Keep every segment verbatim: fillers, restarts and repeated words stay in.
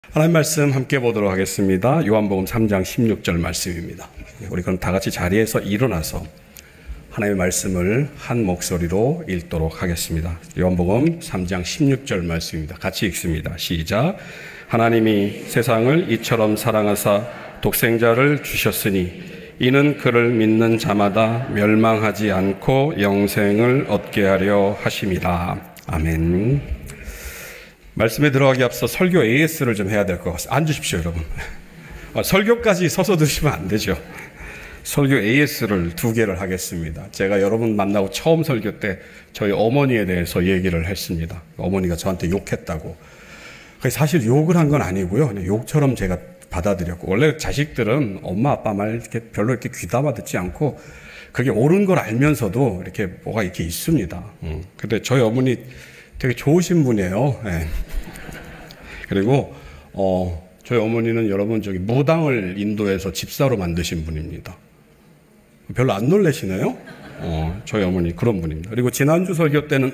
하나님 말씀 함께 보도록 하겠습니다. 요한복음 삼 장 십육 절 말씀입니다. 우리 그럼 다 같이 자리에서 일어나서 하나님의 말씀을 한 목소리로 읽도록 하겠습니다. 요한복음 삼 장 십육 절 말씀입니다. 같이 읽습니다. 시작. 하나님이 세상을 이처럼 사랑하사 독생자를 주셨으니 이는 그를 믿는 자마다 멸망하지 않고 영생을 얻게 하려 하심이라. 아멘. 말씀에 들어가기 앞서 설교 에이에스를 좀 해야 될 것 같습니다. 앉으십시오, 여러분. 설교까지 서서 드시면 안 되죠. 설교 에이에스를 두 개를 하겠습니다. 제가 여러분 만나고 처음 설교 때 저희 어머니에 대해서 얘기를 했습니다. 어머니가 저한테 욕했다고. 사실 욕을 한 건 아니고요. 그냥 욕처럼 제가 받아들였고, 원래 자식들은 엄마 아빠 말 이렇게 별로 이렇게 귀담아 듣지 않고 그게 옳은 걸 알면서도 이렇게 뭐가 이렇게 있습니다. 음. 근데 저희 어머니 되게 좋으신 분이에요. 네. 그리고 어, 저희 어머니는 여러분 저기 무당을 인도해서 집사로 만드신 분입니다. 별로 안 놀라시네요. 어, 저희 어머니 그런 분입니다. 그리고 지난주 설교 때는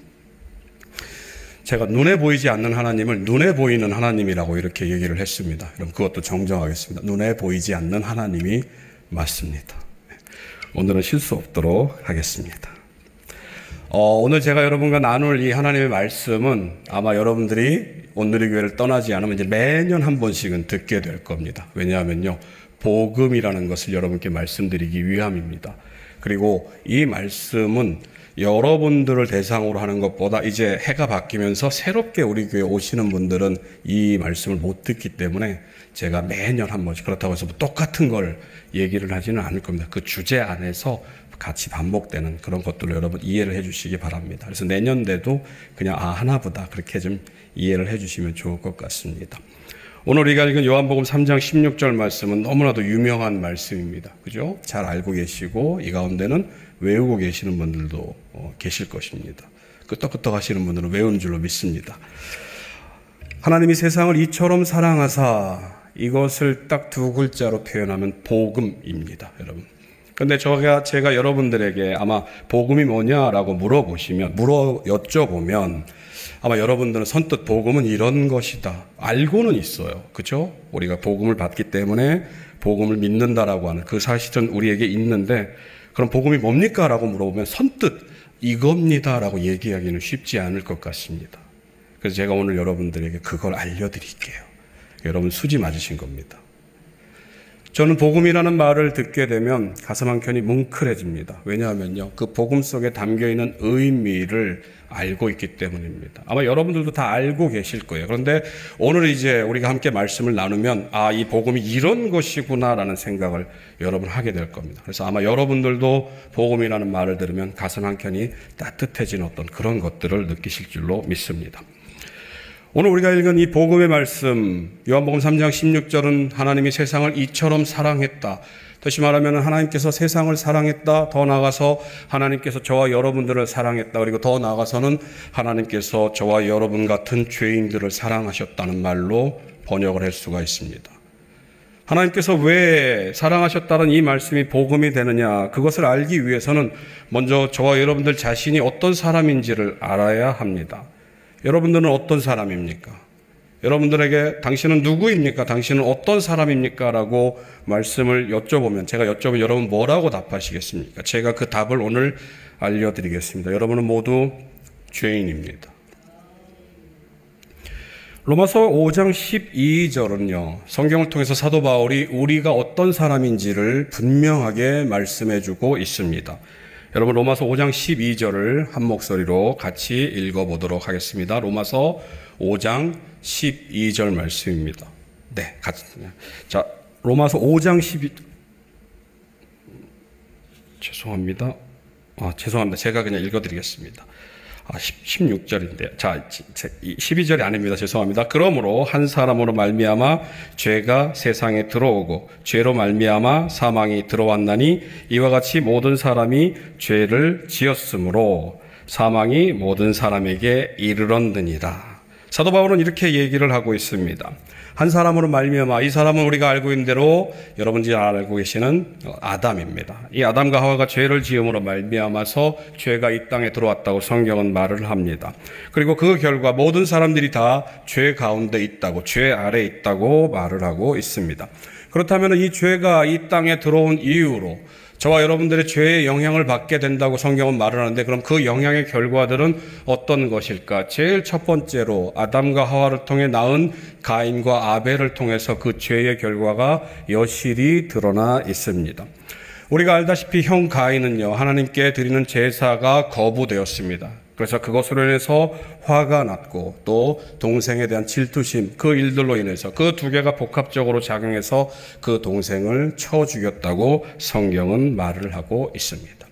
제가 눈에 보이지 않는 하나님을 눈에 보이는 하나님이라고 이렇게 얘기를 했습니다. 그럼 그것도 정정하겠습니다. 눈에 보이지 않는 하나님이 맞습니다. 오늘은 실수 없도록 하겠습니다. 어, 오늘 제가 여러분과 나눌 이 하나님의 말씀은 아마 여러분들이 온누리교회를 떠나지 않으면 이제 매년 한 번씩은 듣게 될 겁니다. 왜냐하면요, 복음이라는 것을 여러분께 말씀드리기 위함입니다. 그리고 이 말씀은 여러분들을 대상으로 하는 것보다 이제 해가 바뀌면서 새롭게 우리 교회에 오시는 분들은 이 말씀을 못 듣기 때문에 제가 매년 한 번씩, 그렇다고 해서 똑같은 걸 얘기를 하지는 않을 겁니다. 그 주제 안에서 같이 반복되는 그런 것들을 여러분 이해를 해 주시기 바랍니다. 그래서 내년에도 그냥 아 하나보다 그렇게 좀 이해를 해 주시면 좋을 것 같습니다. 오늘 우리가 읽은 요한복음 삼 장 십육 절 말씀은 너무나도 유명한 말씀입니다. 그죠? 잘 알고 계시고 이 가운데는 외우고 계시는 분들도 어, 계실 것입니다. 끄떡끄떡 하시는 분들은 외우는 줄로 믿습니다. 하나님이 세상을 이처럼 사랑하사, 이것을 딱 두 글자로 표현하면 복음입니다. 여러분. 근데 제가, 제가 여러분들에게 아마 복음이 뭐냐라고 물어보시면, 물어 여쭤보면 아마 여러분들은 선뜻 복음은 이런 것이다. 알고는 있어요. 그죠? 우리가 복음을 받기 때문에 복음을 믿는다라고 하는 그 사실은 우리에게 있는데, 그럼 복음이 뭡니까? 라고 물어보면 선뜻 이겁니다 라고 얘기하기는 쉽지 않을 것 같습니다. 그래서 제가 오늘 여러분들에게 그걸 알려드릴게요. 여러분 수지 맞으신 겁니다. 저는 복음이라는 말을 듣게 되면 가슴 한켠이 뭉클해집니다. 왜냐하면요, 그 복음 속에 담겨있는 의미를 알고 있기 때문입니다. 아마 여러분들도 다 알고 계실 거예요. 그런데 오늘 이제 우리가 함께 말씀을 나누면 아, 이 복음이 이런 것이구나라는 생각을 여러분 하게 될 겁니다. 그래서 아마 여러분들도 복음이라는 말을 들으면 가슴 한켠이 따뜻해지는 어떤 그런 것들을 느끼실 줄로 믿습니다. 오늘 우리가 읽은 이 복음의 말씀, 요한복음 삼 장 십육 절은 하나님이 세상을 이처럼 사랑했다. 다시 말하면 하나님께서 세상을 사랑했다. 더 나아가서 하나님께서 저와 여러분들을 사랑했다. 그리고 더 나아가서는 하나님께서 저와 여러분 같은 죄인들을 사랑하셨다는 말로 번역을 할 수가 있습니다. 하나님께서 왜 사랑하셨다는 이 말씀이 복음이 되느냐, 그것을 알기 위해서는 먼저 저와 여러분들 자신이 어떤 사람인지를 알아야 합니다. 여러분들은 어떤 사람입니까? 여러분들에게 당신은 누구입니까? 당신은 어떤 사람입니까? 라고 말씀을 여쭤보면, 제가 여쭤보면 여러분 뭐라고 답하시겠습니까? 제가 그 답을 오늘 알려드리겠습니다. 여러분은 모두 죄인입니다. 로마서 오 장 십이 절은요, 성경을 통해서 사도 바울이 우리가 어떤 사람인지를 분명하게 말씀해주고 있습니다. 여러분 로마서 오 장 십이 절을 한 목소리로 같이 읽어보도록 하겠습니다. 로마서 오 장 십이 절 말씀입니다. 네, 같이. 자, 로마서 오 장 십이 죄송합니다. 아, 죄송합니다. 제가 그냥 읽어드리겠습니다. 아, 십육 절인데요. 자, 십이 절이 아닙니다. 죄송합니다. 그러므로 한 사람으로 말미암아 죄가 세상에 들어오고 죄로 말미암아 사망이 들어왔나니 이와 같이 모든 사람이 죄를 지었으므로 사망이 모든 사람에게 이르렀느니라. 사도 바울은 이렇게 얘기를 하고 있습니다. 한 사람으로 말미암아, 이 사람은 우리가 알고 있는 대로 여러분들이 알고 계시는 아담입니다. 이 아담과 하와가 죄를 지음으로 말미암아서 죄가 이 땅에 들어왔다고 성경은 말을 합니다. 그리고 그 결과 모든 사람들이 다 죄 가운데 있다고, 죄 아래 있다고 말을 하고 있습니다. 그렇다면 이 죄가 이 땅에 들어온 이유로 저와 여러분들의 죄의 영향을 받게 된다고 성경은 말을 하는데, 그럼 그 영향의 결과들은 어떤 것일까? 제일 첫 번째로 아담과 하와를 통해 낳은 가인과 아벨을 통해서 그 죄의 결과가 여실히 드러나 있습니다. 우리가 알다시피 형 가인은요, 하나님께 드리는 제사가 거부되었습니다. 그래서 그것으로 인해서 화가 났고, 또 동생에 대한 질투심, 그 일들로 인해서 그 두 개가 복합적으로 작용해서 그 동생을 쳐 죽였다고 성경은 말을 하고 있습니다.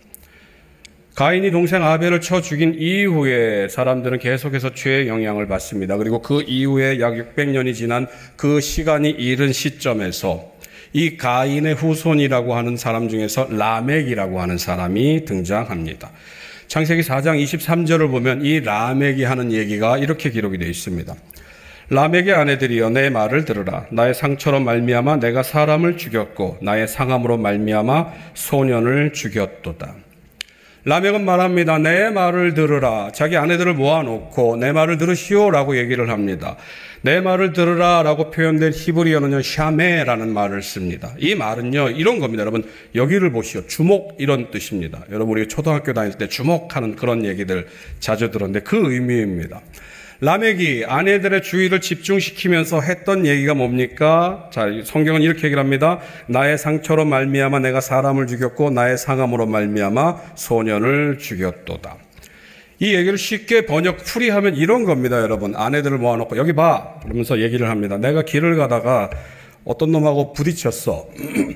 가인이 동생 아벨을 쳐 죽인 이후에 사람들은 계속해서 죄의 영향을 받습니다. 그리고 그 이후에 약 육백 년이 지난 그 시간이 이른 시점에서 이 가인의 후손이라고 하는 사람 중에서 라멕이라고 하는 사람이 등장합니다. 창세기 사 장 이십삼 절을 보면 이 라멕이 하는 얘기가 이렇게 기록이 되어 있습니다. 라멕의 아내들이여, 내 말을 들으라. 나의 상처로 말미암아 내가 사람을 죽였고 나의 상함으로 말미암아 소년을 죽였도다. 라멕은 말합니다. 내 말을 들으라. 자기 아내들을 모아놓고 내 말을 들으시오라고 얘기를 합니다. 내 말을 들으라 라고 표현된 히브리어는요, 샤메라는 말을 씁니다. 이 말은요, 이런 겁니다. 여러분, 여기를 보시오. 주목, 이런 뜻입니다. 여러분, 우리 초등학교 다닐 때 주목하는 그런 얘기들 자주 들었는데 그 의미입니다. 라멕이 아내들의 주의를 집중시키면서 했던 얘기가 뭡니까? 자, 성경은 이렇게 얘기를 합니다. 나의 상처로 말미암아 내가 사람을 죽였고 나의 상함으로 말미암아 소년을 죽였도다. 이 얘기를 쉽게 번역 풀이하면 이런 겁니다, 여러분. 아내들을 모아놓고 여기 봐! 그러면서 얘기를 합니다. 내가 길을 가다가 어떤 놈하고 부딪혔어.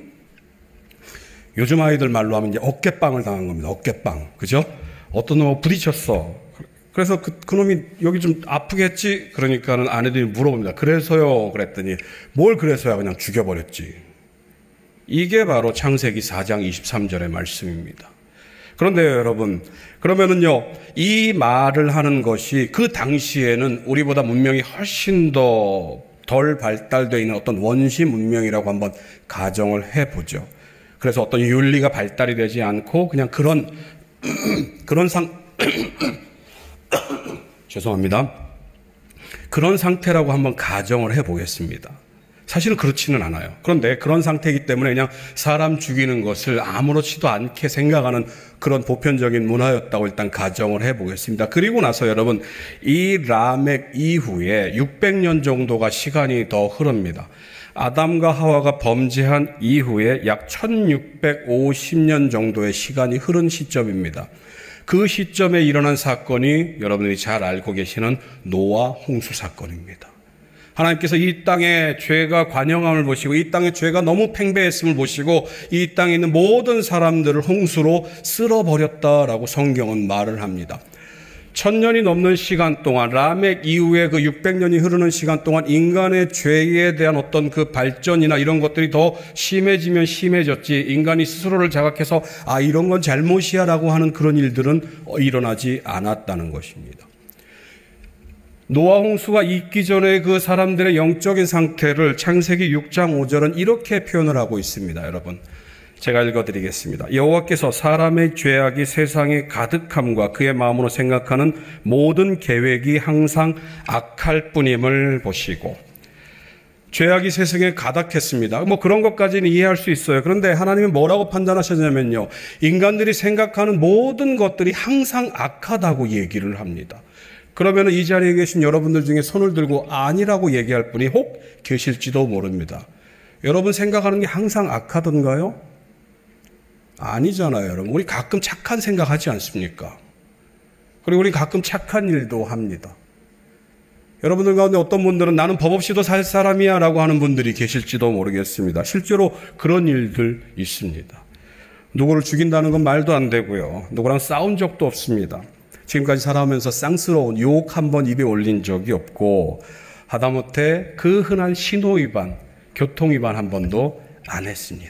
요즘 아이들 말로 하면 이제 어깨빵을 당한 겁니다. 어깨빵. 그죠? 어떤 놈하고 부딪혔어. 그래서 그, 그 놈이 여기 좀 아프겠지? 그러니까는 아내들이 물어봅니다. 그래서요? 그랬더니 뭘 그래서야, 그냥 죽여버렸지. 이게 바로 창세기 사 장 이십삼 절의 말씀입니다. 그런데요, 여러분, 그러면은요, 이 말을 하는 것이 그 당시에는 우리보다 문명이 훨씬 더 덜 발달되어 있는 어떤 원시 문명이라고 한번 가정을 해보죠. 그래서 어떤 윤리가 발달이 되지 않고 그냥 그런 그런 상 죄송합니다. 그런 상태라고 한번 가정을 해보겠습니다. 사실은 그렇지는 않아요. 그런데 그런 상태이기 때문에 그냥 사람 죽이는 것을 아무렇지도 않게 생각하는 그런 보편적인 문화였다고 일단 가정을 해보겠습니다. 그리고 나서 여러분, 이 라멕 이후에 육백 년 정도가 시간이 더 흐릅니다. 아담과 하와가 범죄한 이후에 약 천육백오십 년 정도의 시간이 흐른 시점입니다. 그 시점에 일어난 사건이 여러분들이 잘 알고 계시는 노아 홍수 사건입니다. 하나님께서 이 땅에 죄가 관영함을 보시고 이 땅에 죄가 너무 팽배했음을 보시고 이 땅에 있는 모든 사람들을 홍수로 쓸어버렸다라고 성경은 말을 합니다. 천년이 넘는 시간 동안, 라멕 이후에 그 육백 년이 흐르는 시간 동안 인간의 죄에 대한 어떤 그 발전이나 이런 것들이 더 심해지면 심해졌지, 인간이 스스로를 자각해서 아, 이런 건 잘못이야 라고 하는 그런 일들은 일어나지 않았다는 것입니다. 노아 홍수가 있기 전에 그 사람들의 영적인 상태를 창세기 육 장 오 절은 이렇게 표현을 하고 있습니다. 여러분, 제가 읽어드리겠습니다. 여호와께서 사람의 죄악이 세상에 가득함과 그의 마음으로 생각하는 모든 계획이 항상 악할 뿐임을 보시고, 죄악이 세상에 가득했습니다. 뭐 그런 것까지는 이해할 수 있어요. 그런데 하나님은 뭐라고 판단하셨냐면요, 인간들이 생각하는 모든 것들이 항상 악하다고 얘기를 합니다. 그러면 이 자리에 계신 여러분들 중에 손을 들고 아니라고 얘기할 분이 혹 계실지도 모릅니다. 여러분 생각하는 게 항상 악하던가요? 아니잖아요, 여러분. 우리 가끔 착한 생각하지 않습니까? 그리고 우리 가끔 착한 일도 합니다. 여러분들 가운데 어떤 분들은 나는 법 없이도 살 사람이야 라고 하는 분들이 계실지도 모르겠습니다. 실제로 그런 일들 있습니다. 누구를 죽인다는 건 말도 안 되고요. 누구랑 싸운 적도 없습니다. 지금까지 살아오면서 쌍스러운 욕 한 번 입에 올린 적이 없고, 하다못해 그 흔한 신호 위반, 교통 위반 한 번도 안 했습니다.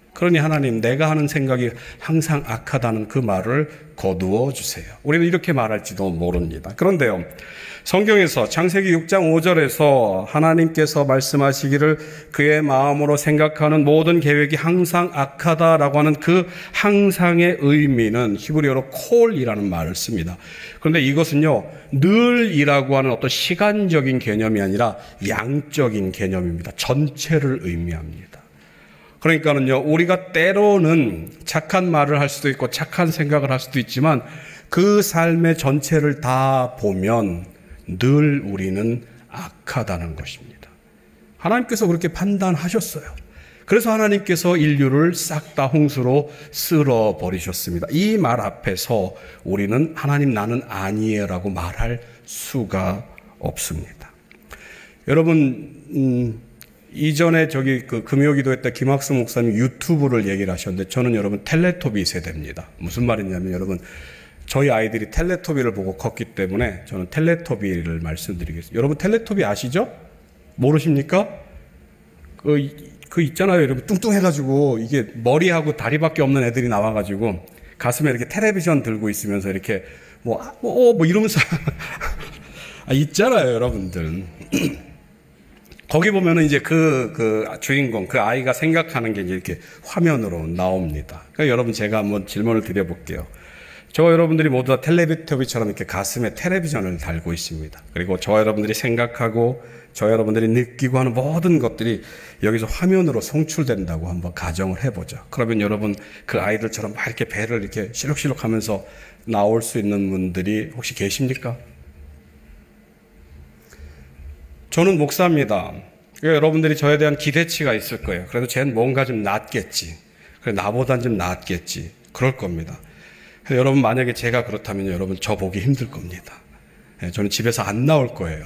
그러니 하나님, 내가 하는 생각이 항상 악하다는 그 말을 거두어 주세요. 우리는 이렇게 말할지도 모릅니다. 그런데요, 성경에서 창세기 육 장 오 절에서 하나님께서 말씀하시기를 그의 마음으로 생각하는 모든 계획이 항상 악하다라고 하는 그 항상의 의미는 히브리어로 콜이라는 말을 씁니다. 그런데 이것은요, 늘이라고 하는 어떤 시간적인 개념이 아니라 양적인 개념입니다. 전체를 의미합니다. 그러니까는요, 우리가 때로는 착한 말을 할 수도 있고 착한 생각을 할 수도 있지만 그 삶의 전체를 다 보면 늘 우리는 악하다는 것입니다. 하나님께서 그렇게 판단하셨어요. 그래서 하나님께서 인류를 싹 다 홍수로 쓸어버리셨습니다. 이 말 앞에서 우리는 하나님, 나는 아니에요 라고 말할 수가 없습니다. 여러분, 음, 이전에 저기 그 금요기도 때 김학수 목사님 유튜브를 얘기를 하셨는데, 저는 여러분 텔레토비 세대입니다. 무슨 말이냐면, 여러분 저희 아이들이 텔레토비를 보고 컸기 때문에 저는 텔레토비를 말씀드리겠습니다. 여러분 텔레토비 아시죠? 모르십니까? 그, 그 있잖아요, 여러분 뚱뚱해가지고 이게 머리하고 다리밖에 없는 애들이 나와가지고 가슴에 이렇게 텔레비전 들고 있으면서 이렇게 뭐 뭐, 뭐 이러면서 아, 있잖아요, 여러분들. 거기 보면은 이제 그, 그 주인공, 그 아이가 생각하는 게 이제 이렇게 화면으로 나옵니다. 그러니까 여러분, 제가 한번 질문을 드려볼게요. 저와 여러분들이 모두 다 텔레비토비처럼 이렇게 가슴에 텔레비전을 달고 있습니다. 그리고 저와 여러분들이 생각하고 저와 여러분들이 느끼고 하는 모든 것들이 여기서 화면으로 송출된다고 한번 가정을 해보죠. 그러면 여러분, 그 아이들처럼 막 이렇게 배를 이렇게 실룩실룩 하면서 나올 수 있는 분들이 혹시 계십니까? 저는 목사입니다. 그러니까 여러분들이 저에 대한 기대치가 있을 거예요. 그래도 쟤는 뭔가 좀 낫겠지. 그래, 나보단 좀 낫겠지. 그럴 겁니다. 여러분, 만약에 제가 그렇다면 여러분, 저 보기 힘들 겁니다. 저는 집에서 안 나올 거예요.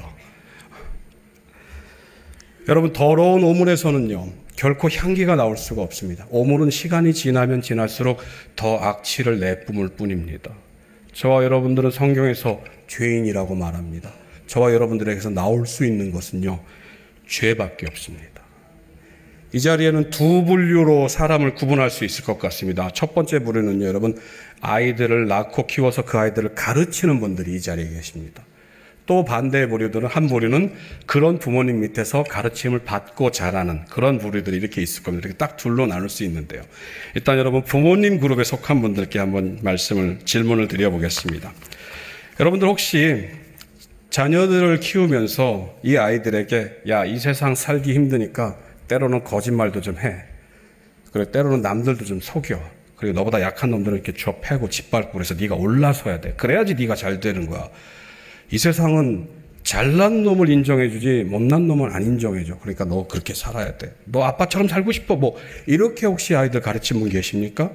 여러분, 더러운 오물에서는요, 결코 향기가 나올 수가 없습니다. 오물은 시간이 지나면 지날수록 더 악취를 내뿜을 뿐입니다. 저와 여러분들은 성경에서 죄인이라고 말합니다. 저와 여러분들에게서 나올 수 있는 것은요, 죄밖에 없습니다. 이 자리에는 두 분류로 사람을 구분할 수 있을 것 같습니다. 첫 번째 부류는요, 여러분, 아이들을 낳고 키워서 그 아이들을 가르치는 분들이 이 자리에 계십니다. 또 반대의 부류들은, 한 부류는 그런 부모님 밑에서 가르침을 받고 자라는 그런 부류들이 이렇게 있을 겁니다. 이렇게 딱 둘로 나눌 수 있는데요. 일단 여러분, 부모님 그룹에 속한 분들께 한번 말씀을, 질문을 드려보겠습니다. 여러분들 혹시 자녀들을 키우면서 이 아이들에게, 야, 이 세상 살기 힘드니까 때로는 거짓말도 좀 해. 그리고 때로는 남들도 좀 속여. 그리고 너보다 약한 놈들은 이렇게 쥐어 패고 짓밟고 그래서 네가 올라서야 돼. 그래야지 네가 잘 되는 거야. 이 세상은 잘난 놈을 인정해주지 못난 놈은 안 인정해줘. 그러니까 너 그렇게 살아야 돼. 너 아빠처럼 살고 싶어. 뭐 이렇게 혹시 아이들 가르친 분 계십니까?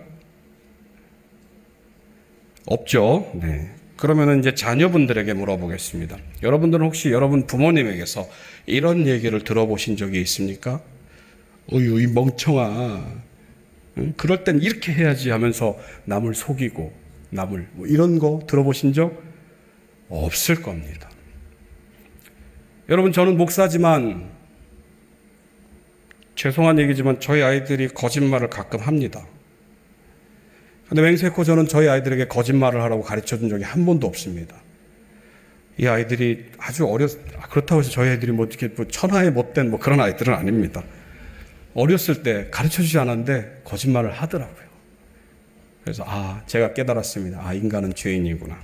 없죠. 네. 그러면은 이제 자녀분들에게 물어보겠습니다. 여러분들은 혹시 여러분 부모님에게서 이런 얘기를 들어보신 적이 있습니까? 어휴, 이 멍청아. 응? 그럴 땐 이렇게 해야지 하면서 남을 속이고 남을 뭐 이런 거 들어보신 적 없을 겁니다. 여러분, 저는 목사지만 죄송한 얘기지만 저희 아이들이 거짓말을 가끔 합니다. 근데 맹세코 저는 저희 아이들에게 거짓말을 하라고 가르쳐 준 적이 한 번도 없습니다. 이 아이들이 아주 어렸, 그렇다고 해서 저희 아이들이 뭐 이렇게 뭐 천하에 못된 뭐 그런 아이들은 아닙니다. 어렸을 때 가르쳐 주지 않았는데 거짓말을 하더라고요. 그래서 아, 제가 깨달았습니다. 아, 인간은 죄인이구나.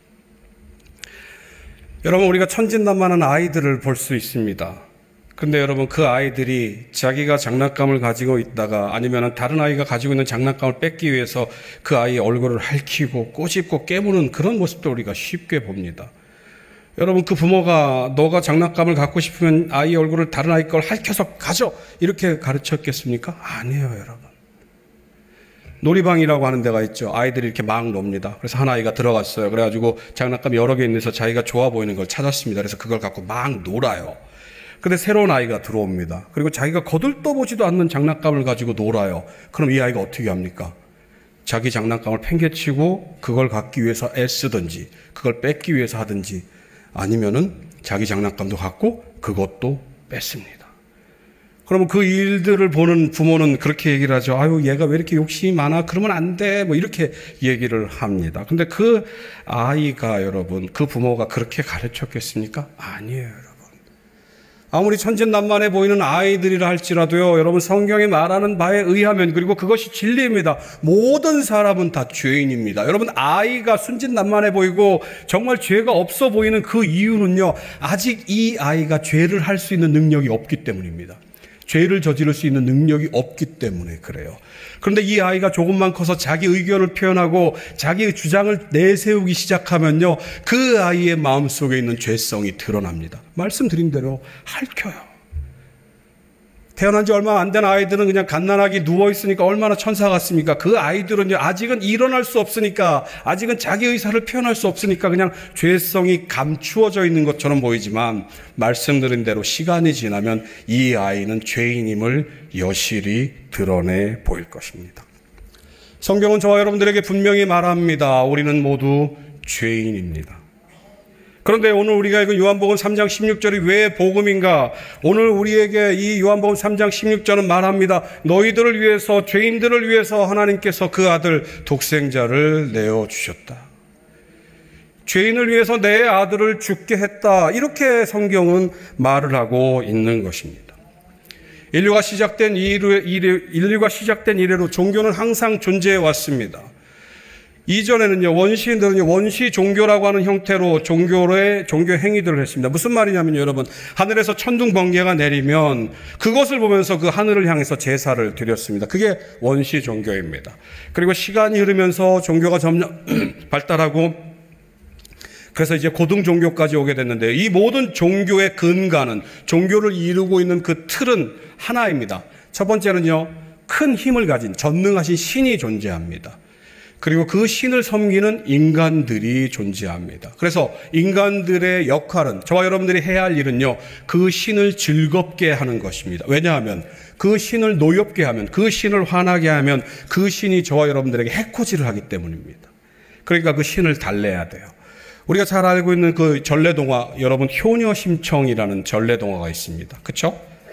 여러분, 우리가 천진난만한 아이들을 볼 수 있습니다. 근데 여러분, 그 아이들이 자기가 장난감을 가지고 있다가 아니면 다른 아이가 가지고 있는 장난감을 뺏기 위해서 그 아이의 얼굴을 핥히고 꼬집고 깨무는 그런 모습도 우리가 쉽게 봅니다. 여러분, 그 부모가 너가 장난감을 갖고 싶으면 아이의 얼굴을 다른 아이 걸 핥혀서 가져 이렇게 가르쳤겠습니까? 아니에요, 여러분. 놀이방이라고 하는 데가 있죠. 아이들이 이렇게 막 놉니다. 그래서 한 아이가 들어갔어요. 그래가지고 장난감이 여러 개 있는데서 자기가 좋아 보이는 걸 찾았습니다. 그래서 그걸 갖고 막 놀아요. 근데 새로운 아이가 들어옵니다. 그리고 자기가 거들떠보지도 않는 장난감을 가지고 놀아요. 그럼 이 아이가 어떻게 합니까? 자기 장난감을 팽개치고 그걸 갖기 위해서 애쓰든지 그걸 뺏기 위해서 하든지 아니면은 자기 장난감도 갖고 그것도 뺐습니다. 그러면 그 일들을 보는 부모는 그렇게 얘기를 하죠. 아유, 얘가 왜 이렇게 욕심이 많아? 그러면 안 돼. 뭐 이렇게 얘기를 합니다. 근데 그 아이가 여러분, 그 부모가 그렇게 가르쳤겠습니까? 아니에요, 여러분. 아무리 천진난만해 보이는 아이들이라 할지라도요, 여러분 성경이 말하는 바에 의하면, 그리고 그것이 진리입니다. 모든 사람은 다 죄인입니다. 여러분, 아이가 순진난만해 보이고 정말 죄가 없어 보이는 그 이유는요, 아직 이 아이가 죄를 할 수 있는 능력이 없기 때문입니다. 죄를 저지를 수 있는 능력이 없기 때문에 그래요. 그런데 이 아이가 조금만 커서 자기 의견을 표현하고 자기의 주장을 내세우기 시작하면요, 그 아이의 마음속에 있는 죄성이 드러납니다. 말씀드린 대로 핥혀요. 태어난 지 얼마 안 된 아이들은 그냥 갓난아기 누워있으니까 얼마나 천사 같습니까? 그 아이들은요, 아직은 일어날 수 없으니까, 아직은 자기 의사를 표현할 수 없으니까 그냥 죄성이 감추어져 있는 것처럼 보이지만, 말씀드린 대로 시간이 지나면 이 아이는 죄인임을 여실히 드러내 보일 것입니다. 성경은 저와 여러분들에게 분명히 말합니다. 우리는 모두 죄인입니다. 그런데 오늘 우리가 읽은 요한복음 삼 장 십육 절이 왜 복음인가? 오늘 우리에게 이 요한복음 삼 장 십육 절은 말합니다. 너희들을 위해서, 죄인들을 위해서 하나님께서 그 아들 독생자를 내어주셨다. 죄인을 위해서 내 아들을 죽게 했다. 이렇게 성경은 말을 하고 있는 것입니다. 인류가 시작된 이래, 인류가 시작된 이래로 종교는 항상 존재해 왔습니다. 이전에는요, 원시인들은 원시 종교라고 하는 형태로 종교의 종교 행위들을 했습니다. 무슨 말이냐면요, 여러분, 하늘에서 천둥 번개가 내리면 그것을 보면서 그 하늘을 향해서 제사를 드렸습니다. 그게 원시 종교입니다. 그리고 시간이 흐르면서 종교가 점점 발달하고, 그래서 이제 고등 종교까지 오게 됐는데, 이 모든 종교의 근간은, 종교를 이루고 있는 그 틀은 하나입니다. 첫 번째는요, 큰 힘을 가진 전능하신 신이 존재합니다. 그리고 그 신을 섬기는 인간들이 존재합니다. 그래서 인간들의 역할은, 저와 여러분들이 해야 할 일은요, 그 신을 즐겁게 하는 것입니다. 왜냐하면 그 신을 노엽게 하면, 그 신을 화나게 하면 그 신이 저와 여러분들에게 해코지를 하기 때문입니다. 그러니까 그 신을 달래야 돼요. 우리가 잘 알고 있는 그 전래동화, 여러분, 효녀심청이라는 전래동화가 있습니다. 그렇죠?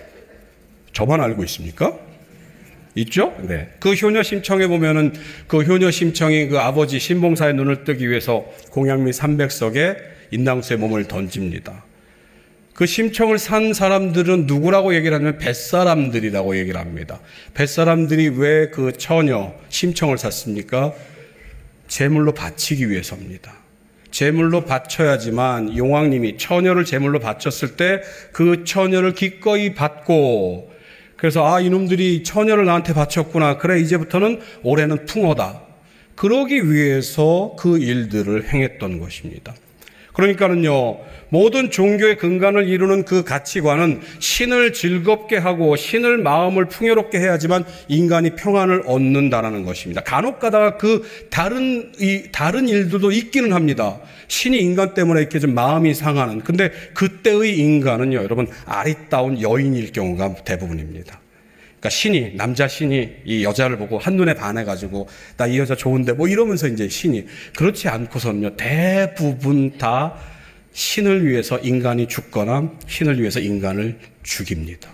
저만 알고 있습니까? 있죠? 네. 그 효녀 심청에 보면은 그 효녀 심청이 그 아버지 신봉사의 눈을 뜨기 위해서 공양미 삼백석에 인당수의 몸을 던집니다. 그 심청을 산 사람들은 누구라고 얘기를 하냐면 뱃사람들이라고 얘기를 합니다. 뱃사람들이 왜 그 처녀 심청을 샀습니까? 제물로 바치기 위해서입니다. 제물로 바쳐야지만 용왕님이 처녀를 제물로 바쳤을 때 그 처녀를 기꺼이 받고, 그래서 아, 이놈들이 처녀를 나한테 바쳤구나. 그래, 이제부터는 올해는 풍어다. 그러기 위해서 그 일들을 행했던 것입니다. 그러니까는요, 모든 종교의 근간을 이루는 그 가치관은 신을 즐겁게 하고 신을 마음을 풍요롭게 해야지만 인간이 평안을 얻는다라는 것입니다. 간혹 가다가 그 다른 이 다른 일들도 있기는 합니다. 신이 인간 때문에 이렇게 좀 마음이 상하는. 근데 그때의 인간은요, 여러분, 아리따운 여인일 경우가 대부분입니다. 그러니까 신이, 남자 신이 이 여자를 보고 한눈에 반해가지고 나 이 여자 좋은데 뭐 이러면서 이제 신이, 그렇지 않고서는요, 대부분 다 신을 위해서 인간이 죽거나 신을 위해서 인간을 죽입니다.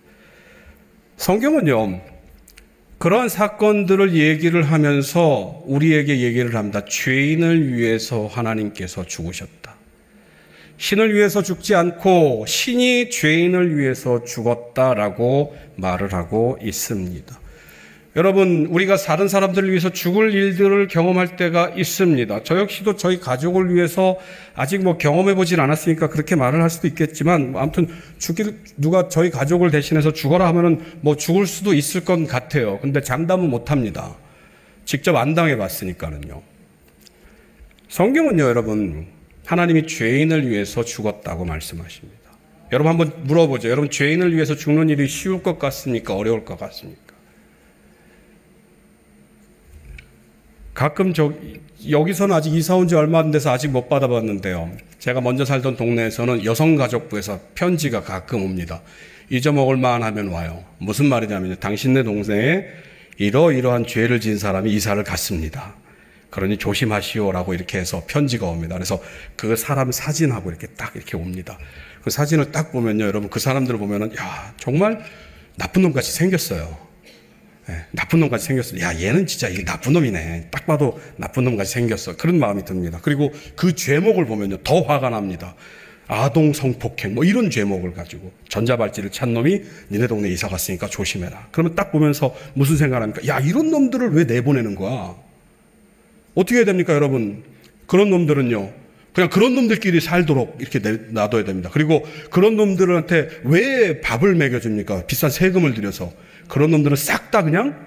성경은요, 그러한 사건들을 얘기를 하면서 우리에게 얘기를 합니다. 죄인을 위해서 하나님께서 죽으셨다. 신을 위해서 죽지 않고 신이 죄인을 위해서 죽었다라고 말을 하고 있습니다. 여러분, 우리가 다른 사람들을 위해서 죽을 일들을 경험할 때가 있습니다. 저 역시도 저희 가족을 위해서 아직 뭐 경험해 보진 않았으니까 그렇게 말을 할 수도 있겠지만, 아무튼 죽일, 누가 저희 가족을 대신해서 죽어라 하면은 뭐 죽을 수도 있을 것 같아요. 근데 장담은 못 합니다. 직접 안 당해 봤으니까는요. 성경은요, 여러분, 하나님이 죄인을 위해서 죽었다고 말씀하십니다. 여러분 한번 물어보죠. 여러분, 죄인을 위해서 죽는 일이 쉬울 것 같습니까? 어려울 것 같습니까? 가끔 저, 여기서는 아직 이사 온 지 얼마 안 돼서 아직 못 받아봤는데요. 제가 먼저 살던 동네에서는 여성가족부에서 편지가 가끔 옵니다. 잊어먹을 만하면 와요. 무슨 말이냐면요, 당신네 동네에 이러이러한 죄를 지은 사람이 이사를 갔습니다. 그러니 조심하시오라고 이렇게 해서 편지가 옵니다. 그래서 그 사람 사진하고 이렇게 딱 이렇게 옵니다. 그 사진을 딱 보면요, 여러분, 그 사람들을 보면은, 야, 정말 나쁜 놈같이 생겼어요. 예, 나쁜 놈같이 생겼어요. 야, 얘는 진짜 이게 나쁜 놈이네. 딱 봐도 나쁜 놈같이 생겼어. 그런 마음이 듭니다. 그리고 그 죄목을 보면요, 더 화가 납니다. 아동 성폭행, 뭐 이런 죄목을 가지고 전자발찌를 찬 놈이 니네 동네 이사 갔으니까 조심해라. 그러면 딱 보면서 무슨 생각합니까? 야, 이런 놈들을 왜 내보내는 거야? 어떻게 해야 됩니까, 여러분? 그런 놈들은요, 그냥 그런 놈들끼리 살도록 이렇게 놔둬야 됩니다. 그리고 그런 놈들한테 왜 밥을 먹여줍니까? 비싼 세금을 들여서. 그런 놈들은 싹 다 그냥,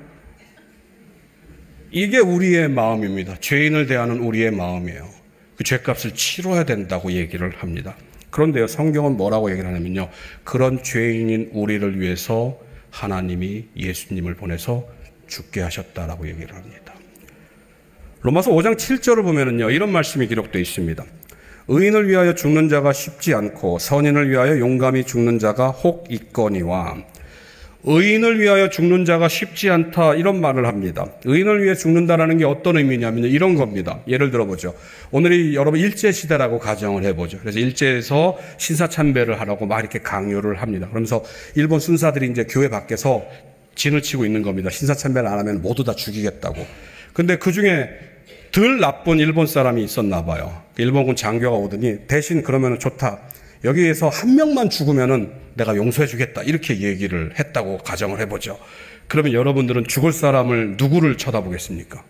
이게 우리의 마음입니다. 죄인을 대하는 우리의 마음이에요. 그 죄값을 치러야 된다고 얘기를 합니다. 그런데요, 성경은 뭐라고 얘기를 하냐면요, 그런 죄인인 우리를 위해서 하나님이 예수님을 보내서 죽게 하셨다라고 얘기를 합니다. 로마서 오 장 칠 절을 보면은요, 이런 말씀이 기록되어 있습니다. 의인을 위하여 죽는 자가 쉽지 않고 선인을 위하여 용감히 죽는 자가 혹 있거니와. 의인을 위하여 죽는 자가 쉽지 않다, 이런 말을 합니다. 의인을 위해 죽는다라는 게 어떤 의미냐면요, 이런 겁니다. 예를 들어보죠. 오늘이 여러분 일제시대라고 가정을 해보죠. 그래서 일제에서 신사참배를 하라고 막 이렇게 강요를 합니다. 그러면서 일본 순사들이 이제 교회 밖에서 진을 치고 있는 겁니다. 신사참배를 안 하면 모두 다 죽이겠다고. 근데 그 중에 덜 나쁜 일본 사람이 있었나 봐요. 일본군 장교가 오더니 대신 그러면 좋다. 여기에서 한 명만 죽으면은 내가 용서해 주겠다. 이렇게 얘기를 했다고 가정을 해보죠. 그러면 여러분들은 죽을 사람을 누구를 쳐다보겠습니까?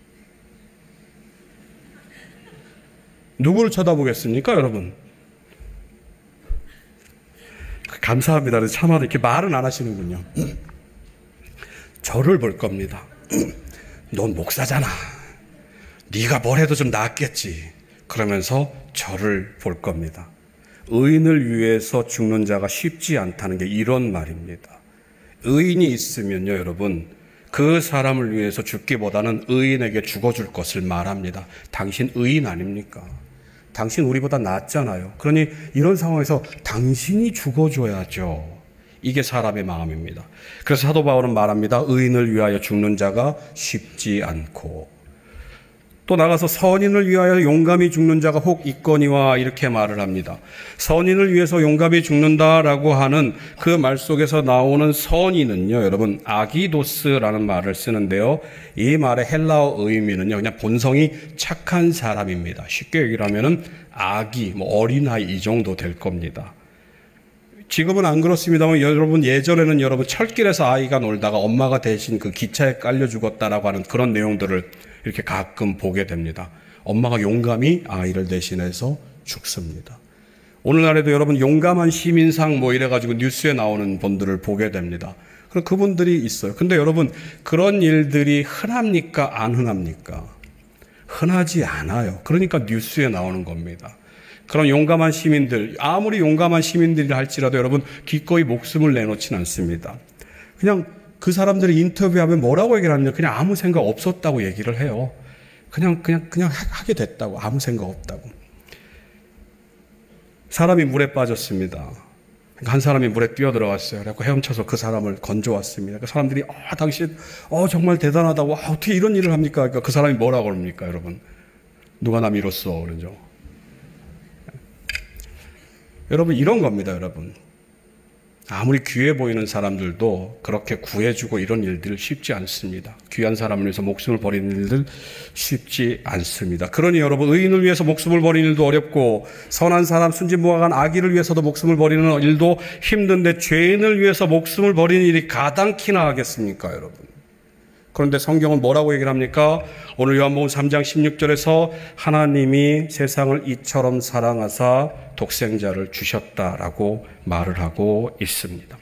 누구를 쳐다보겠습니까, 여러분? 감사합니다. 차마 이렇게 말은 안 하시는군요. 저를 볼 겁니다. 넌 목사잖아. 네가 뭘 해도 좀 낫겠지. 그러면서 저를 볼 겁니다. 의인을 위해서 죽는 자가 쉽지 않다는 게 이런 말입니다. 의인이 있으면요, 여러분, 그 사람을 위해서 죽기보다는 의인에게 죽어줄 것을 말합니다. 당신 의인 아닙니까? 당신 우리보다 낫잖아요. 그러니 이런 상황에서 당신이 죽어줘야죠. 이게 사람의 마음입니다. 그래서 사도 바울은 말합니다. 의인을 위하여 죽는 자가 쉽지 않고, 또 나가서 선인을 위하여 용감히 죽는 자가 혹 있거니와, 이렇게 말을 합니다. 선인을 위해서 용감히 죽는다라고 하는 그 말 속에서 나오는 선인은요, 여러분, 아기도스라는 말을 쓰는데요, 이 말의 헬라어 의미는요, 그냥 본성이 착한 사람입니다. 쉽게 얘기를 하면은 아기, 뭐 어린아이 이 정도 될 겁니다. 지금은 안 그렇습니다만 여러분, 예전에는 여러분 철길에서 아이가 놀다가 엄마가 대신 그 기차에 깔려 죽었다라고 하는 그런 내용들을 이렇게 가끔 보게 됩니다. 엄마가 용감히 아이를 대신해서 죽습니다. 오늘날에도 여러분 용감한 시민상 뭐 이래가지고 뉴스에 나오는 분들을 보게 됩니다. 그럼 그분들이 있어요. 근데 여러분, 그런 일들이 흔합니까? 안 흔합니까? 흔하지 않아요. 그러니까 뉴스에 나오는 겁니다. 그런 용감한 시민들, 아무리 용감한 시민들이 할지라도 여러분 기꺼이 목숨을 내놓지는 않습니다. 그냥 그 사람들이 인터뷰하면 뭐라고 얘기를 하냐면 그냥 아무 생각 없었다고 얘기를 해요. 그냥 그냥 그냥 하게 됐다고, 아무 생각 없다고. 사람이 물에 빠졌습니다. 한 사람이 물에 뛰어들어갔어요. 그래서 헤엄쳐서 그 사람을 건져왔습니다. 그 사람들이 아, 당신 어, 정말 대단하다고, 아, 어떻게 이런 일을 합니까? 그러니까 그 사람이 뭐라고 그럽니까, 여러분? 누가 나 밀었어, 그러죠. 여러분, 이런 겁니다, 여러분. 아무리 귀해 보이는 사람들도 그렇게 구해주고 이런 일들 쉽지 않습니다. 귀한 사람을 위해서 목숨을 버리는 일들 쉽지 않습니다. 그러니 여러분, 의인을 위해서 목숨을 버리는 일도 어렵고, 선한 사람, 순진무악한 아기를 위해서도 목숨을 버리는 일도 힘든데, 죄인을 위해서 목숨을 버리는 일이 가당키나 하겠습니까, 여러분? 그런데 성경은 뭐라고 얘기를 합니까? 오늘 요한복음 삼 장 십육 절에서 하나님이 세상을 이처럼 사랑하사 독생자를 주셨다라고 말을 하고 있습니다.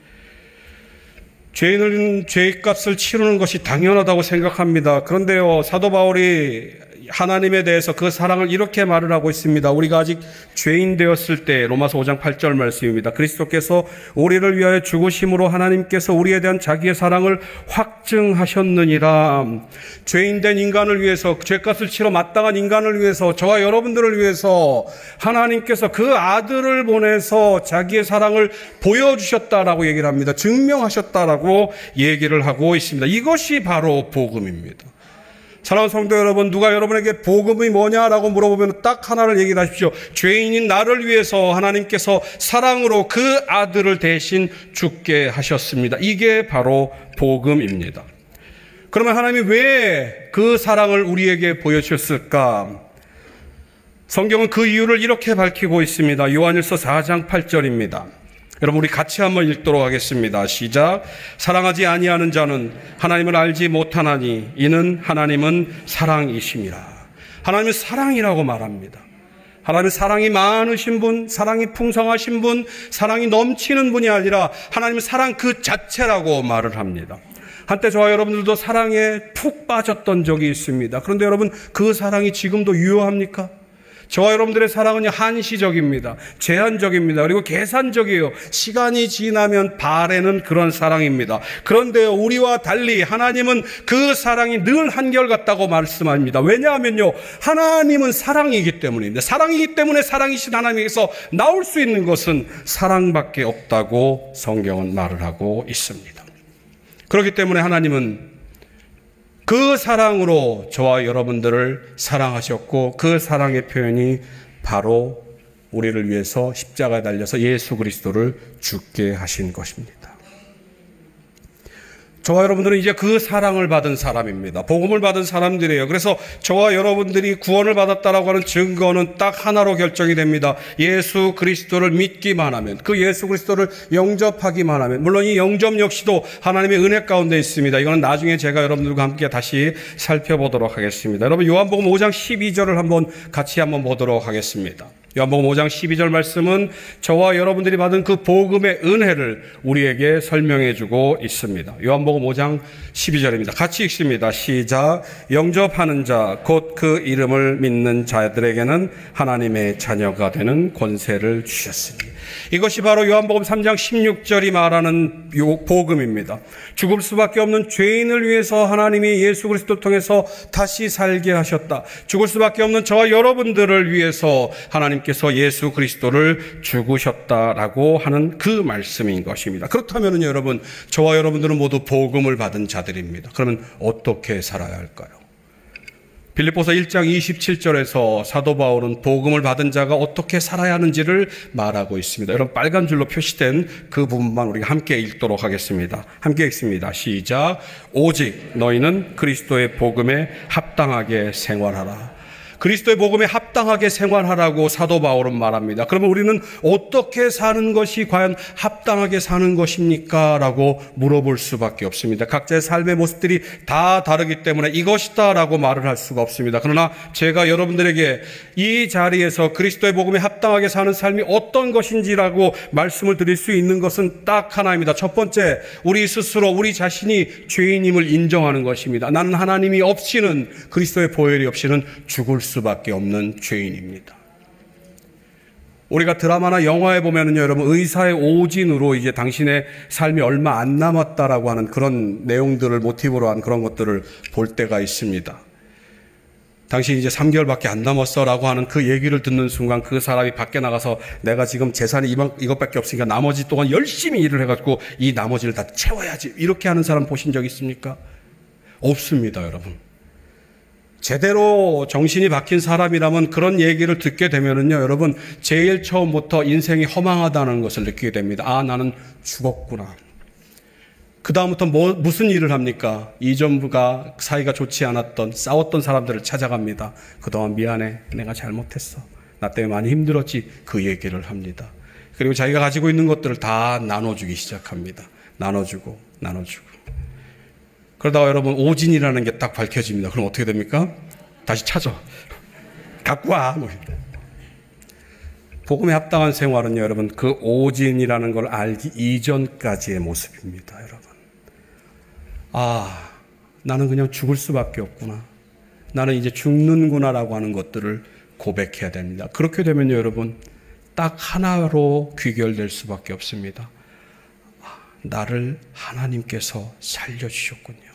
죄인은 죄값을 치르는 것이 당연하다고 생각합니다. 그런데요, 사도 바울이 하나님에 대해서 그 사랑을 이렇게 말을 하고 있습니다. 우리가 아직 죄인 되었을 때, 로마서 오 장 팔 절 말씀입니다. 그리스도께서 우리를 위하여 죽으심으로 하나님께서 우리에 대한 자기의 사랑을 확증하셨느니라. 죄인된 인간을 위해서, 죄값을 치러 마땅한 인간을 위해서, 저와 여러분들을 위해서 하나님께서 그 아들을 보내서 자기의 사랑을 보여주셨다라고 얘기를 합니다. 증명하셨다라고 얘기를 하고 있습니다. 이것이 바로 복음입니다. 사랑하는 성도 여러분, 누가 여러분에게 복음이 뭐냐라고 물어보면 딱 하나를 얘기하십시오. 죄인인 나를 위해서 하나님께서 사랑으로 그 아들을 대신 죽게 하셨습니다. 이게 바로 복음입니다. 그러면 하나님이 왜 그 사랑을 우리에게 보여주셨을까? 성경은 그 이유를 이렇게 밝히고 있습니다. 요한일서 사 장 팔 절입니다. 여러분, 우리 같이 한번 읽도록 하겠습니다. 시작. 사랑하지 아니하는 자는 하나님을 알지 못하나니 이는 하나님은 사랑이심이라. 하나님은 사랑이라고 말합니다. 하나님은 사랑이 많으신 분, 사랑이 풍성하신 분, 사랑이 넘치는 분이 아니라 하나님은 사랑 그 자체라고 말을 합니다. 한때 저와 여러분들도 사랑에 푹 빠졌던 적이 있습니다. 그런데 여러분, 그 사랑이 지금도 유효합니까? 저와 여러분들의 사랑은 한시적입니다. 제한적입니다. 그리고 계산적이에요. 시간이 지나면 바래는 그런 사랑입니다. 그런데 우리와 달리 하나님은 그 사랑이 늘 한결같다고 말씀합니다. 왜냐하면요, 하나님은 사랑이기 때문입니다. 사랑이기 때문에 사랑이신 하나님에게서 나올 수 있는 것은 사랑밖에 없다고 성경은 말을 하고 있습니다. 그렇기 때문에 하나님은 그 사랑으로 저와 여러분들을 사랑하셨고, 그 사랑의 표현이 바로 우리를 위해서 십자가에 달려서 예수 그리스도를 죽게 하신 것입니다. 저와 여러분들은 이제 그 사랑을 받은 사람입니다. 복음을 받은 사람들이에요. 그래서 저와 여러분들이 구원을 받았다라고 하는 증거는 딱 하나로 결정이 됩니다. 예수 그리스도를 믿기만 하면, 그 예수 그리스도를 영접하기만 하면. 물론 이 영접 역시도 하나님의 은혜 가운데 있습니다. 이거는 나중에 제가 여러분들과 함께 다시 살펴보도록 하겠습니다. 여러분, 요한복음 오 장 십이 절을 한번 같이 한번 보도록 하겠습니다. 요한복음 오 장 십이 절 말씀은 저와 여러분들이 받은 그 복음의 은혜를 우리에게 설명해 주고 있습니다. 요한복음 오 장 십이 절입니다. 같이 읽습니다. 시작. 영접하는 자, 곧 그 이름을 믿는 자들에게는 하나님의 자녀가 되는 권세를 주셨으니. 이것이 바로 요한복음 삼 장 십육 절이 말하는 복음입니다. 죽을 수밖에 없는 죄인을 위해서 하나님이 예수 그리스도를 통해서 다시 살게 하셨다. 죽을 수밖에 없는 저와 여러분들을 위해서 하나님께서 예수 그리스도를 죽으셨다라고 하는 그 말씀인 것입니다. 그렇다면 여러분, 저와 여러분들은 모두 복음을 받은 자들입니다. 그러면 어떻게 살아야 할까요? 빌립보서 일 장 이십칠 절에서 사도 바울은 복음을 받은 자가 어떻게 살아야 하는지를 말하고 있습니다. 여러분, 빨간 줄로 표시된 그 부분만 우리가 함께 읽도록 하겠습니다. 함께 읽습니다. 시작. 오직 너희는 그리스도의 복음에 합당하게 생활하라. 그리스도의 복음에 합당하게 생활하라고 사도 바울은 말합니다. 그러면 우리는 어떻게 사는 것이 과연 합당하게 사는 것입니까? 라고 물어볼 수밖에 없습니다. 각자의 삶의 모습들이 다 다르기 때문에 이것이다 라고 말을 할 수가 없습니다. 그러나 제가 여러분들에게 이 자리에서 그리스도의 복음에 합당하게 사는 삶이 어떤 것인지라고 말씀을 드릴 수 있는 것은 딱 하나입니다. 첫 번째, 우리 스스로 우리 자신이 죄인임을 인정하는 것입니다. 나는 하나님이 없이는, 그리스도의 보혈이 없이는 죽을 수 수밖에 없는 죄인입니다. 우리가 드라마나 영화에 보면은요, 여러분, 의사의 오진으로 이제 당신의 삶이 얼마 안 남았다라고 하는 그런 내용들을 모티브로 한 그런 것들을 볼 때가 있습니다. 당신 이제 삼 개월밖에 안 남았어라고 하는 그 얘기를 듣는 순간 그 사람이 밖에 나가서 내가 지금 재산이 이만, 이것밖에 없으니까 나머지 동안 열심히 일을 해가지고 이 나머지를 다 채워야지, 이렇게 하는 사람 보신 적 있습니까? 없습니다, 여러분. 제대로 정신이 박힌 사람이라면 그런 얘기를 듣게 되면은요, 여러분, 제일 처음부터 인생이 허망하다는 것을 느끼게 됩니다. 아, 나는 죽었구나. 그 다음부터 뭐, 무슨 일을 합니까? 이전부가 사이가 좋지 않았던, 싸웠던 사람들을 찾아갑니다. 그동안 미안해. 내가 잘못했어. 나 때문에 많이 힘들었지. 그 얘기를 합니다. 그리고 자기가 가지고 있는 것들을 다 나눠주기 시작합니다. 나눠주고, 나눠주고. 그러다가 여러분, 오진이라는 게 딱 밝혀집니다. 그럼 어떻게 됩니까? 다시 찾아. 갖고 와. 뭐. 복음에 합당한 생활은요, 여러분, 그 오진이라는 걸 알기 이전까지의 모습입니다, 여러분. 아, 나는 그냥 죽을 수밖에 없구나. 나는 이제 죽는구나라고 하는 것들을 고백해야 됩니다. 그렇게 되면요, 여러분, 딱 하나로 귀결될 수밖에 없습니다. 나를 하나님께서 살려주셨군요.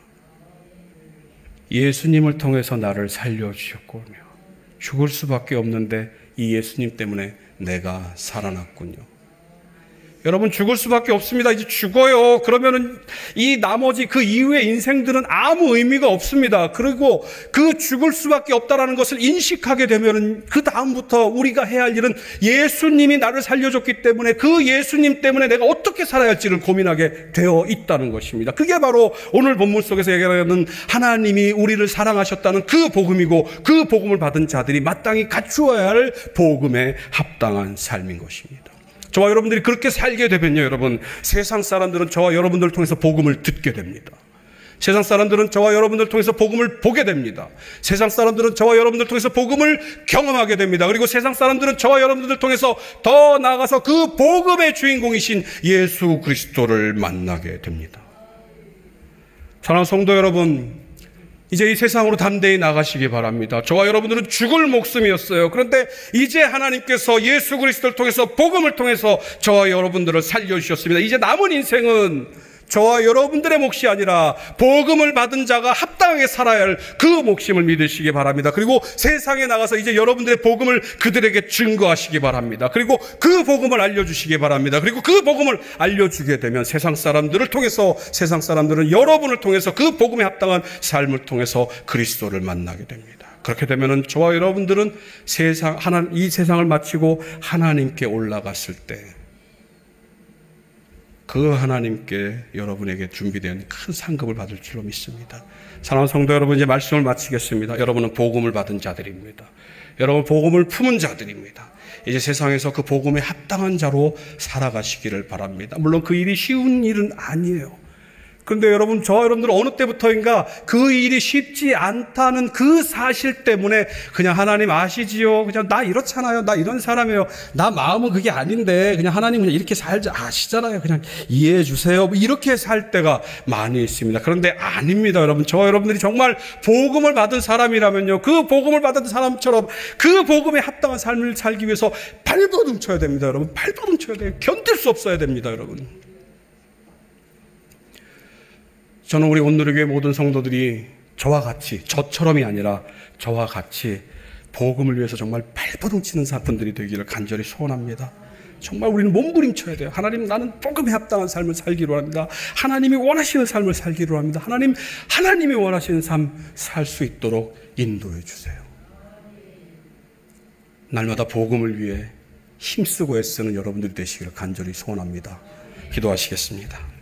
예수님을 통해서 나를 살려주셨군요. 죽을 수밖에 없는데 이 예수님 때문에 내가 살아났군요. 여러분 죽을 수밖에 없습니다. 이제 죽어요. 그러면은 이 나머지 그 이후의 인생들은 아무 의미가 없습니다. 그리고 그 죽을 수밖에 없다라는 것을 인식하게 되면은 그 다음부터 우리가 해야 할 일은 예수님이 나를 살려줬기 때문에 그 예수님 때문에 내가 어떻게 살아야 할지를 고민하게 되어 있다는 것입니다. 그게 바로 오늘 본문 속에서 얘기하는 하나님이 우리를 사랑하셨다는 그 복음이고, 그 복음을 받은 자들이 마땅히 갖추어야 할 복음에 합당한 삶인 것입니다. 저와 여러분들이 그렇게 살게 되면요, 여러분, 세상 사람들은 저와 여러분들을 통해서 복음을 듣게 됩니다. 세상 사람들은 저와 여러분들을 통해서 복음을 보게 됩니다. 세상 사람들은 저와 여러분들을 통해서 복음을 경험하게 됩니다. 그리고 세상 사람들은 저와 여러분들을 통해서 더 나아가서 그 복음의 주인공이신 예수 그리스도를 만나게 됩니다. 사랑하는 성도 여러분, 이제 이 세상으로 담대히 나가시기 바랍니다. 저와 여러분들은 죽을 목숨이었어요. 그런데 이제 하나님께서 예수 그리스도를 통해서, 복음을 통해서 저와 여러분들을 살려주셨습니다. 이제 남은 인생은 저와 여러분들의 몫이 아니라 복음을 받은 자가 합당하게 살아야 할 그 몫임을 믿으시기 바랍니다. 그리고 세상에 나가서 이제 여러분들의 복음을 그들에게 증거하시기 바랍니다. 그리고 그 복음을 알려주시기 바랍니다. 그리고 그 복음을 알려주게 되면 세상 사람들을 통해서, 세상 사람들은 여러분을 통해서 그 복음에 합당한 삶을 통해서 그리스도를 만나게 됩니다. 그렇게 되면은 저와 여러분들은 세상, 하나, 이 세상을 마치고 하나님께 올라갔을 때 그 하나님께 여러분에게 준비된 큰 상급을 받을 줄로 믿습니다. 사랑하는 성도 여러분, 이제 말씀을 마치겠습니다. 여러분은 복음을 받은 자들입니다. 여러분 복음을 품은 자들입니다. 이제 세상에서 그 복음에 합당한 자로 살아가시기를 바랍니다. 물론 그 일이 쉬운 일은 아니에요. 그런데 여러분, 저와 여러분들은 어느 때부터인가 그 일이 쉽지 않다는 그 사실 때문에 그냥 하나님 아시지요? 그냥 나 이렇잖아요. 나 이런 사람이에요. 나 마음은 그게 아닌데 그냥 하나님 그냥 이렇게 살자 아시잖아요. 그냥 이해해 주세요. 이렇게 살 때가 많이 있습니다. 그런데 아닙니다, 여러분. 저와 여러분들이 정말 복음을 받은 사람이라면요, 그 복음을 받은 사람처럼 그 복음에 합당한 삶을 살기 위해서 발버둥 쳐야 됩니다, 여러분. 발버둥 쳐야 돼요. 견딜 수 없어야 됩니다, 여러분. 저는 우리 온누리교회 모든 성도들이 저와 같이, 저처럼이 아니라 저와 같이 복음을 위해서 정말 발버둥 치는 분들이 되기를 간절히 소원합니다. 정말 우리는 몸부림쳐야 돼요. 하나님, 나는 복음에 합당한 삶을 살기로 합니다. 하나님이 원하시는 삶을 살기로 합니다. 하나님, 하나님이 원하시는 삶 살 수 있도록 인도해 주세요. 날마다 복음을 위해 힘쓰고 애쓰는 여러분들이 되시기를 간절히 소원합니다. 기도하시겠습니다.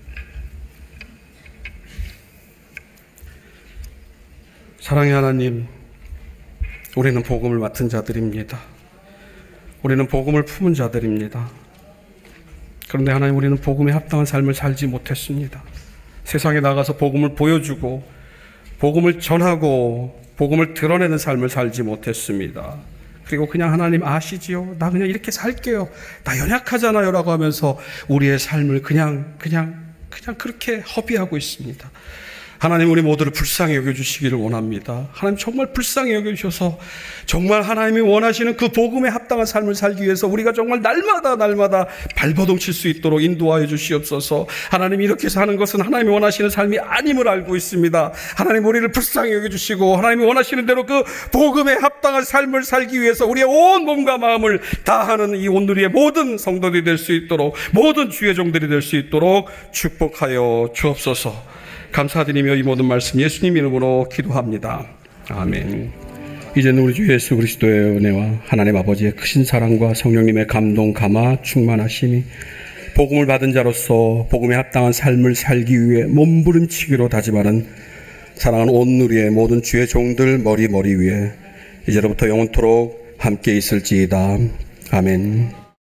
사랑의 하나님, 우리는 복음을 맡은 자들입니다. 우리는 복음을 품은 자들입니다. 그런데 하나님, 우리는 복음에 합당한 삶을 살지 못했습니다. 세상에 나가서 복음을 보여주고 복음을 전하고 복음을 드러내는 삶을 살지 못했습니다. 그리고 그냥 하나님 아시지요? 나 그냥 이렇게 살게요. 나 연약하잖아요 라고 하면서 우리의 삶을 그냥 그냥 그냥 그렇게 허비하고 있습니다. 하나님, 우리 모두를 불쌍히 여겨주시기를 원합니다. 하나님, 정말 불쌍히 여겨주셔서 정말 하나님이 원하시는 그 복음에 합당한 삶을 살기 위해서 우리가 정말 날마다 날마다 발버둥 칠 수 있도록 인도하여 주시옵소서. 하나님, 이렇게 사는 것은 하나님이 원하시는 삶이 아님을 알고 있습니다. 하나님, 우리를 불쌍히 여겨주시고 하나님이 원하시는 대로 그 복음에 합당한 삶을 살기 위해서 우리의 온 몸과 마음을 다하는 이 온누리의 모든 성도들이 될 수 있도록, 모든 주의 종들이 될 수 있도록 축복하여 주옵소서. 감사드리며 이 모든 말씀 예수님 이름으로 기도합니다. 아멘. 이제는 우리 주 예수 그리스도의 은혜와 하나님 아버지의 크신 사랑과 성령님의 감동, 감화, 충만하심이 복음을 받은 자로서 복음에 합당한 삶을 살기 위해 몸부림치기로 다짐하는 사랑하는 온누리의 모든 주의 종들 머리 머리 위에 이제로부터 영원토록 함께 있을지이다. 아멘.